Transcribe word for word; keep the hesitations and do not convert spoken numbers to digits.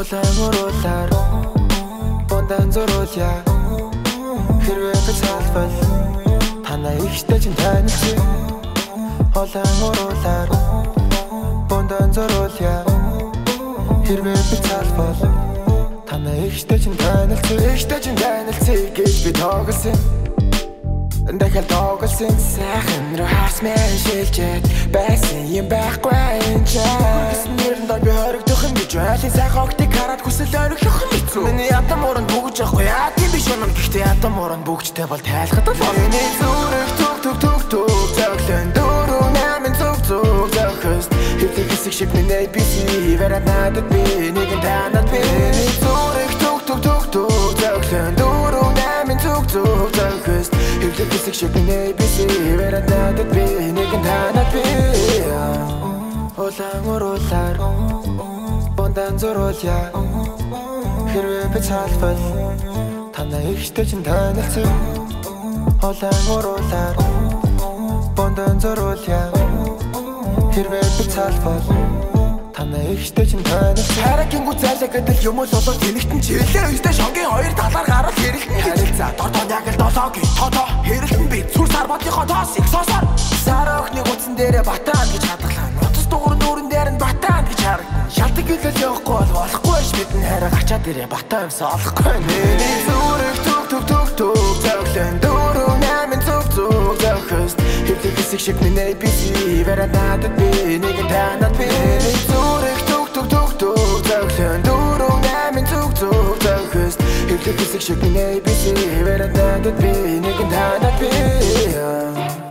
Улаан уруулаар бундан зөрүүлье хэрвээ би цаалбал танаа ихтэй чинь танилцъя. Улаан уруулаар бундан зөрүүлье хэрвээ би цаалбал танаа ихтэй чинь танилцъя. Ихтэй чинь танилцъя гэж би тоглосон. Дахиад тоглосон сайхан руу харсмээр шилжээд байсан юм байхгүй энэ чинь нэрэн дор би хоригдох юм гэж айлын сайхан октыг хараад хүсэл оргилох юм хэцүү. Миний ятам уранд бүгж явахгүй яа тийм биш юм. Гэхдээ ятам уранд бүгжтэй бол тайлхад л миний зүрх түг түг түг түг зөглөн дөрөв наймын зүг зүг зөхөст хэвлэг хэсэг шиг миний би си верад надад би нэгэн танад би миний зүрх түг түг түг түг зөглөн дөрөв наймын зүг зүг зөхөст хэвлэг хэсэг шиг миний би си верад надад би нэгэн танад би улаан уруулаар бундан зөрүүлье хэрвээ би цаалбал танаа ихтэй чинь танилцъя. Улаан уруулаар бундан зөрүүлье хэрвээ би цаалбал танаа ихтэй чинь танилцъя. Харакингүү зайлаа гэдэг юм уу болоо тэнэгтэн чиглэлээр өстэй шонгийн хоёр талаар гараад хэрэлтэн харилцаа дордон яг л долоогийн тото хэрэлтэн би цүр сар бодныхоо тоос их соосоор сар охны гуцсан дээрээ батаан гэж хадгалаа. Нутас дугур нүүрэн дээр нь батаан гэж харагдан. Шалтак гэлэл явахгүй бол болохгүй ш бидэн хараа гачаад ирээ батаа юмсаа олохгүй. Миний зүрх түг түг түг түг зөглөн дөрөв наймын зүг зүг зөхөст хэвлэг хэсэг шиг миний би си верад надад би нэгэн танад би миний зүрх түг түг түг түг зөглөн дөрөв наймын зүг зүг зөхөст хэвлэг хэсэг шиг миний би си верад надад би нэгэн танад би